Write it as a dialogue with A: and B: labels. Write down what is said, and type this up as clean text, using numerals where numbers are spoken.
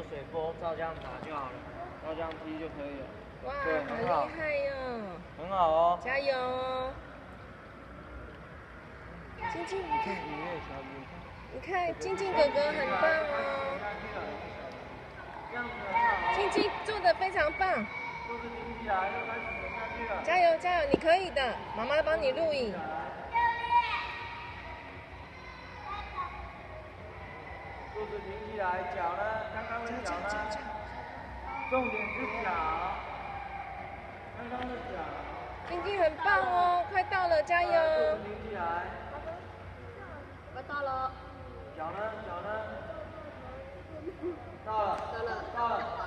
A: 有水波，照这样打就好了，照这样踢就可以了。
B: 哇，
A: 对，
B: 好
A: 很好，
B: 厉害哟！
A: 很好哦，
B: 加油哦！静静，你看，你看，静静哥哥很棒哦。静静做得非常棒。
A: 肚子挺起来，又开始沉下去了。
B: 加油加油，你可以的，妈妈帮你录影。
A: 肚子挺起来，脚呢？刚刚的脚呢？重点是脚，刚刚的脚。
B: 静静很棒哦，快到了，加油！
A: 肚子挺起来。
C: 快到了。
A: 脚呢？脚呢？到了。到了。到了。